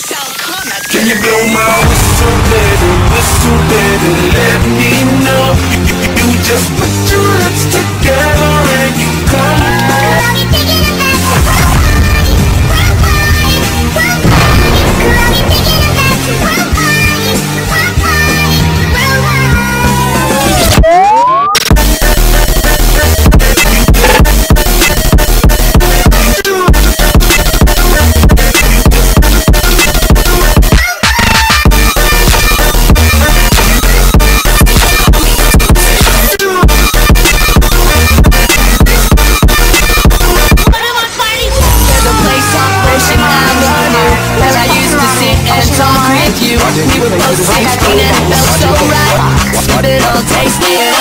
Can you blow my whistle, baby, let me know you just put your lips together and you come. We were both 16 and it felt so right. Keep it all tasty.